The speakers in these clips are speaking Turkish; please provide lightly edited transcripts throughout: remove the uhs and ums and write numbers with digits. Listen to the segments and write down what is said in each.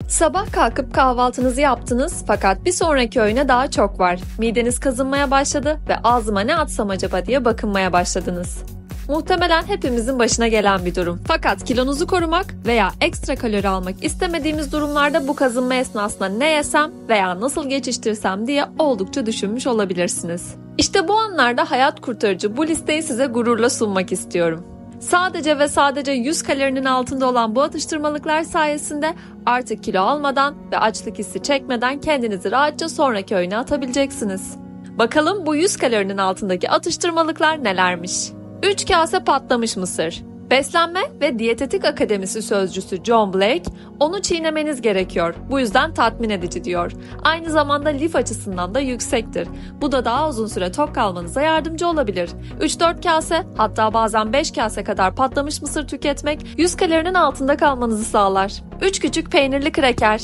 Sabah kalkıp kahvaltınızı yaptınız fakat bir sonraki öğüne daha çok var. Mideniz kazınmaya başladı ve ağzıma ne atsam acaba diye bakınmaya başladınız. Muhtemelen hepimizin başına gelen bir durum. Fakat kilonuzu korumak veya ekstra kalori almak istemediğimiz durumlarda bu kazınma esnasında ne yesem veya nasıl geçiştirsem diye oldukça düşünmüş olabilirsiniz. İşte bu anlarda hayat kurtarıcı bu listeyi size gururla sunmak istiyorum. Sadece ve sadece 100 kalorinin altında olan bu atıştırmalıklar sayesinde artık kilo almadan ve açlık hissi çekmeden kendinizi rahatça sonraki öğüne atabileceksiniz. Bakalım bu 100 kalorinin altındaki atıştırmalıklar nelermiş? 3 kase patlamış mısır. Beslenme ve Diyetetik Akademisi sözcüsü John Blake, onu çiğnemeniz gerekiyor. Bu yüzden tatmin edici diyor. Aynı zamanda lif açısından da yüksektir. Bu da daha uzun süre tok kalmanıza yardımcı olabilir. 3-4 kase, hatta bazen 5 kase kadar patlamış mısır tüketmek 100 kalorinin altında kalmanızı sağlar. 3 küçük peynirli kraker.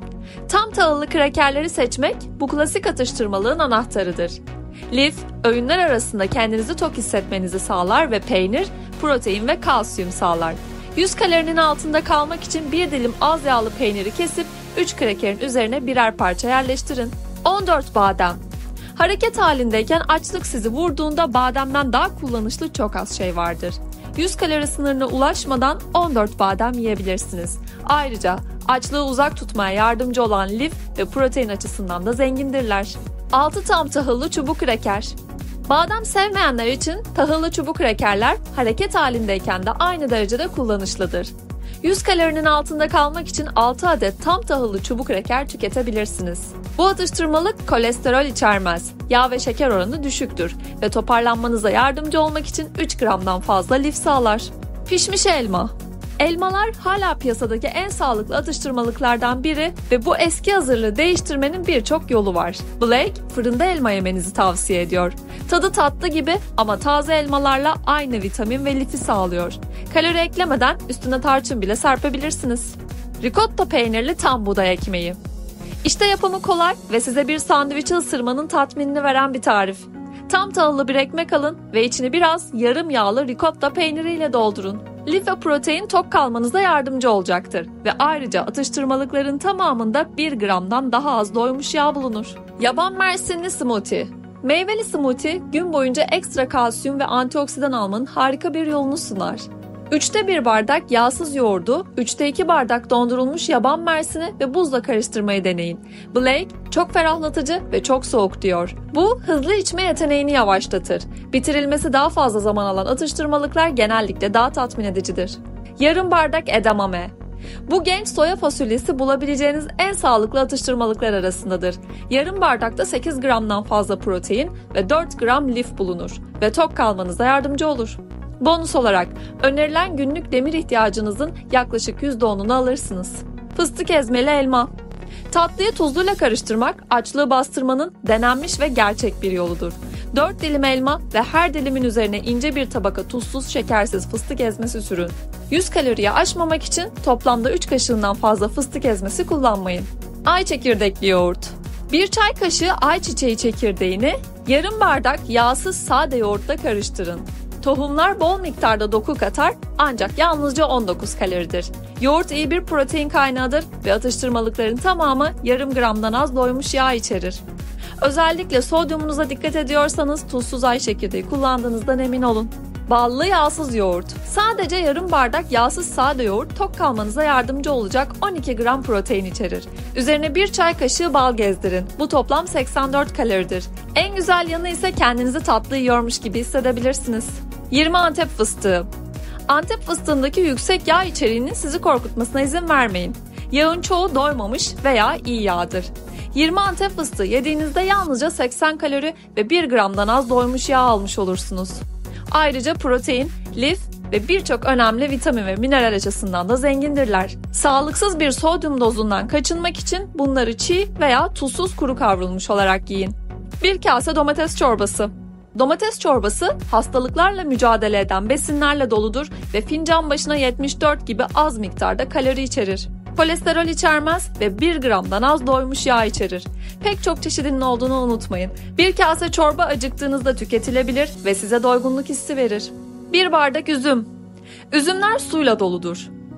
Tam tahıllı krakerleri seçmek bu klasik atıştırmalığın anahtarıdır. Lif, öğünler arasında kendinizi tok hissetmenizi sağlar ve peynir, protein ve kalsiyum sağlar. 100 kalorinin altında kalmak için bir dilim az yağlı peyniri kesip 3 krakerin üzerine birer parça yerleştirin. 14 badem. Hareket halindeyken açlık sizi vurduğunda bademden daha kullanışlı çok az şey vardır. 100 kalori sınırına ulaşmadan 14 badem yiyebilirsiniz. Ayrıca açlığı uzak tutmaya yardımcı olan lif ve protein açısından da zengindirler. 6 tam tahıllı çubuk kraker. Badem sevmeyenler için tahıllı çubuk krakerler hareket halindeyken de aynı derecede kullanışlıdır. 100 kalorinin altında kalmak için 6 adet tam tahıllı çubuk kraker tüketebilirsiniz. Bu atıştırmalık kolesterol içermez, yağ ve şeker oranı düşüktür ve toparlanmanıza yardımcı olmak için 3 gramdan fazla lif sağlar. Pişmiş elma. Elmalar hala piyasadaki en sağlıklı atıştırmalıklardan biri ve bu eski hazırlığı değiştirmenin birçok yolu var. Blake, fırında elma yemenizi tavsiye ediyor. Tadı tatlı gibi ama taze elmalarla aynı vitamin ve lifi sağlıyor. Kalori eklemeden üstüne tarçın bile serpebilirsiniz. Ricotta peynirli tam buğday ekmeği. İşte yapımı kolay ve size bir sandviçi ısırmanın tatminini veren bir tarif. Tam tahıllı bir ekmek alın ve içini biraz yarım yağlı ricotta peyniriyle doldurun. Lif ve protein tok kalmanıza yardımcı olacaktır ve ayrıca atıştırmalıkların tamamında 1 gramdan daha az doymuş yağ bulunur. Yaban mersinli smoothie. Meyveli smoothie gün boyunca ekstra kalsiyum ve antioksidan almanın harika bir yolunu sunar. 3'te 1 bardak yağsız yoğurdu, 3'te 2 bardak dondurulmuş yaban mersini ve buzla karıştırmayı deneyin. Blake, çok ferahlatıcı ve çok soğuk diyor. Bu, hızlı içme yeteneğini yavaşlatır. Bitirilmesi daha fazla zaman alan atıştırmalıklar genellikle daha tatmin edicidir. Yarım bardak edamame. Bu genç soya fasulyesi bulabileceğiniz en sağlıklı atıştırmalıklar arasındadır. Yarım bardakta 8 gramdan fazla protein ve 4 gram lif bulunur ve tok kalmanıza yardımcı olur. Bonus olarak önerilen günlük demir ihtiyacınızın yaklaşık %10'unu alırsınız. Fıstık ezmeli elma. Tatlıyı tuzluyla karıştırmak açlığı bastırmanın denenmiş ve gerçek bir yoludur. 4 dilim elma ve her dilimin üzerine ince bir tabaka tuzsuz şekersiz fıstık ezmesi sürün. 100 kaloriyi aşmamak için toplamda 3 kaşığından fazla fıstık ezmesi kullanmayın. Ay çekirdekli yoğurt. 1 çay kaşığı ayçiçeği çekirdeğini yarım bardak yağsız sade yoğurtla karıştırın. Tohumlar bol miktarda doku katar ancak yalnızca 19 kaloridir. Yoğurt iyi bir protein kaynağıdır ve atıştırmalıkların tamamı yarım gramdan az doymuş yağ içerir. Özellikle sodyumunuza dikkat ediyorsanız tuzsuz ay çekirdeği kullandığınızdan emin olun. Ballı yağsız yoğurt. Sadece yarım bardak yağsız sade yoğurt tok kalmanıza yardımcı olacak 12 gram protein içerir. Üzerine 1 çay kaşığı bal gezdirin. Bu toplam 84 kaloridir. En güzel yanı ise kendinizi tatlı yiyormuş gibi hissedebilirsiniz. 20 Antep fıstığı. Antep fıstığındaki yüksek yağ içeriğinin sizi korkutmasına izin vermeyin. Yağın çoğu doymamış veya iyi yağdır. 20 Antep fıstığı yediğinizde yalnızca 80 kalori ve 1 gramdan az doymuş yağ almış olursunuz. Ayrıca protein, lif ve birçok önemli vitamin ve mineral açısından da zengindirler. Sağlıksız bir sodyum dozundan kaçınmak için bunları çiğ veya tuzsuz kuru kavrulmuş olarak yiyin. 1 kase domates çorbası. Domates çorbası hastalıklarla mücadele eden besinlerle doludur ve fincan başına 74 gibi az miktarda kalori içerir. Kolesterol içermez ve 1 gramdan az doymuş yağ içerir. Pek çok çeşidinin olduğunu unutmayın. 1 kase çorba acıktığınızda tüketilebilir ve size doygunluk hissi verir. 1 bardak üzüm. Üzümler suyla doludur.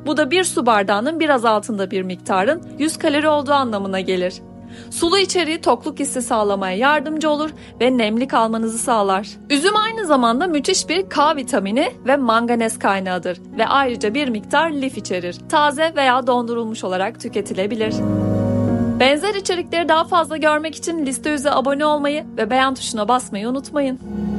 Bu da bir su bardağının biraz altında bir miktarın 100 kalori olduğu anlamına gelir. Sulu içeriği tokluk hissi sağlamaya yardımcı olur ve nemli kalmanızı sağlar. Üzüm aynı zamanda müthiş bir K vitamini ve manganez kaynağıdır ve ayrıca bir miktar lif içerir. Taze veya dondurulmuş olarak tüketilebilir. Benzer içerikleri daha fazla görmek için Liste100'e abone olmayı ve beğen tuşuna basmayı unutmayın.